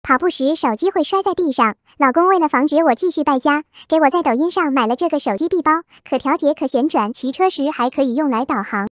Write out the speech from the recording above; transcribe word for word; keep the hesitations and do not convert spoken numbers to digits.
跑步时手机会摔在地上，老公为了防止我继续败家，给我在抖音上买了这个手机臂包，可调节可旋转，骑车时还可以用来导航。